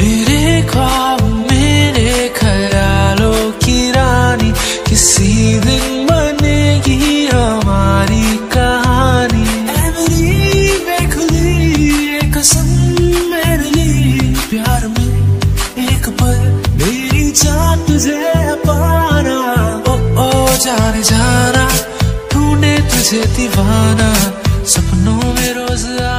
मेरे ख्वाब मेरे ख्यालों की रानी, किसी दिन बनेगी हमारी कहानी। ऐ मेरी बेखुदी ये कसम मेरे लिए, प्यार में एक पल मेरी जान तुझे पाना। ओ जाने जाना ढूंढे तुझे दीवाना, सपनों में रोज